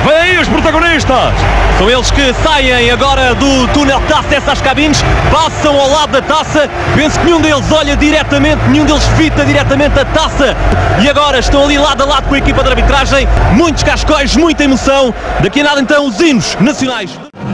Vem aí os protagonistas! São eles que saem agora do túnel de acesso às cabines, passam ao lado da taça, penso que nenhum deles olha diretamente, nenhum deles fita diretamente a taça, e agora estão ali lado a lado com a equipa de arbitragem, muitos cascóis, muita emoção, daqui a nada então os hinos nacionais.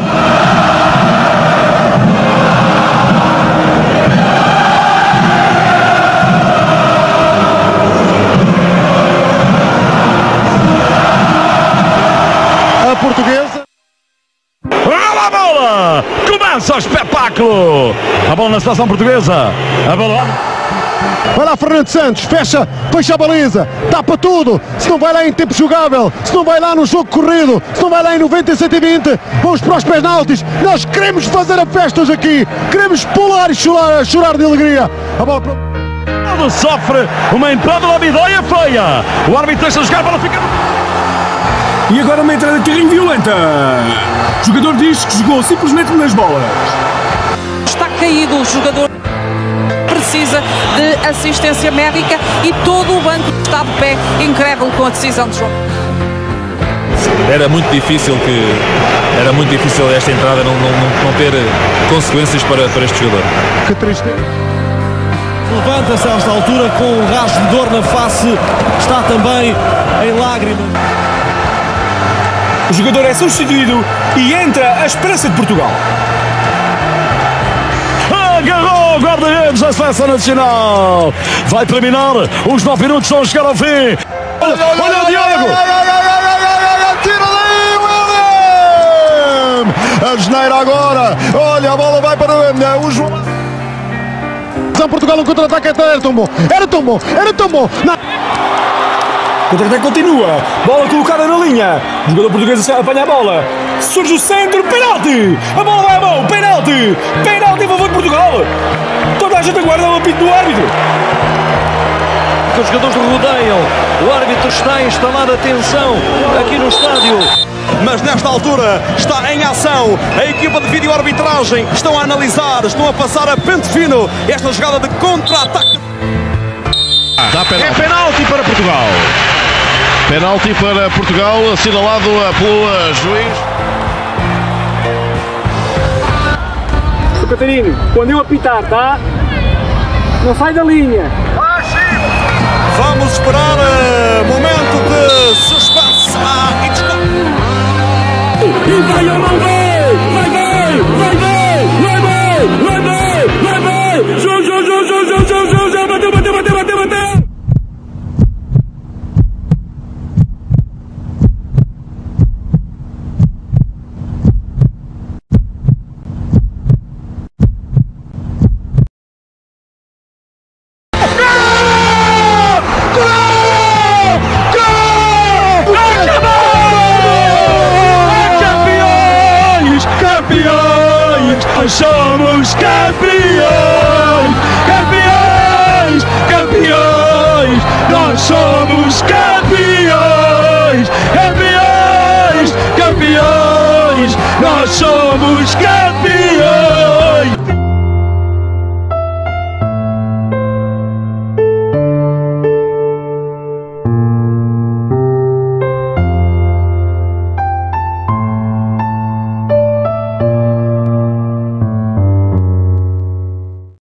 A portuguesa. Olha a bola! Começa o espetáculo! A bola na seleção portuguesa. A bola. Vai lá Fernando Santos, fecha a baliza, tapa tudo. Se não vai lá em tempo jogável, se não vai lá no jogo corrido, se não vai lá em 90 e 120, vamos para os penaltis. Nós queremos fazer a festas aqui, queremos pular e chorar de alegria. A bola Sofre uma entrada na bidóia feia. O árbitro deixa jogar, a bola fica. E agora uma entrada de carrinho violenta. O jogador diz que jogou simplesmente nas bolas. Está caído o jogador. Precisa de assistência médica e todo o banco está de pé, incrédulo com a decisão de jogo. Era muito difícil esta entrada não ter consequências para este jogador. Que tristeza. Levanta-se a esta altura com um rasgo de dor na face, está também em lágrimas. O jogador é substituído e entra a esperança de Portugal. Agarrou o guarda-redes da Seleção Nacional. Vai terminar, os 9 minutos estão a chegar ao fim. Olha o Diogo. Tira daí, William! A geneira agora. Olha, a bola vai para o João. Portugal, um contra-ataque era tão bom. O contra-ataque continua. Bola colocada na linha. O jogador português apanha a bola. Surge o centro. Penalti. A bola vai à mão. Penalti. Penalti em favor de Portugal. Toda a gente aguarda o apito do árbitro. Os jogadores rodeiam. O árbitro está a instalar a tensão aqui no estádio. Mas nesta altura está em ação a equipa de vídeo-arbitragem. Estão a analisar, estão a passar a pente fino esta jogada de contra-ataque. É penalti para Portugal. Penalti para Portugal, assinalado pelo juiz. Sr. Catarino, quando eu apitar, tá? Não sai da linha. Vamos esperar momento de suspense. E vai a mão, vai! João, bateu! Nós somos campeões, campeões, nós somos campeões, campeões, nós somos campeões.